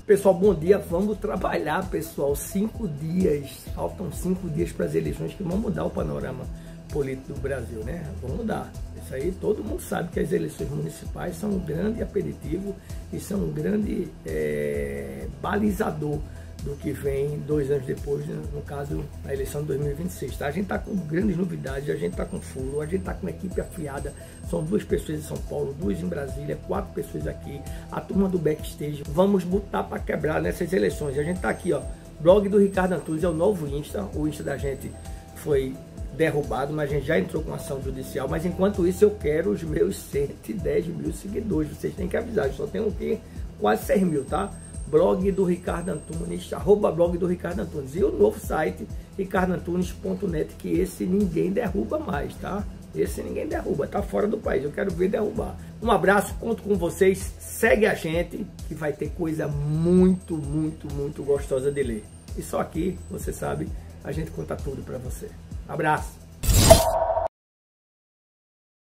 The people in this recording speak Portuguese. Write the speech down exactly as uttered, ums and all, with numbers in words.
Pessoal, bom dia, vamos trabalhar, pessoal, cinco dias, faltam cinco dias para as eleições que vão mudar o panorama político do Brasil, né? Vão mudar, isso aí todo mundo sabe que as eleições municipais são um grande aperitivo e são um grande é, balizador do que vem dois anos depois, no caso, a eleição de dois mil e vinte e seis, tá? A gente está com grandes novidades, a gente está com furo, a gente está com uma equipe afiada, são duas pessoas em São Paulo, duas em Brasília, quatro pessoas aqui, a turma do backstage, vamos botar para quebrar nessas eleições. A gente está aqui, ó, blog do Ricardo Antunes, é o novo Insta, o Insta da gente foi derrubado, mas a gente já entrou com ação judicial, mas enquanto isso eu quero os meus cento e dez mil seguidores, vocês têm que avisar, eu só tenho aqui quase seis mil, tá? Blog do Ricardo Antunes, arroba blog do Ricardo Antunes. E o novo site, ricardo antunes ponto net, que esse ninguém derruba mais, tá? Esse ninguém derruba, tá fora do país, eu quero ver derrubar. Um abraço, conto com vocês, segue a gente, que vai ter coisa muito, muito, muito gostosa de ler. E só aqui, você sabe, a gente conta tudo pra você. Abraço!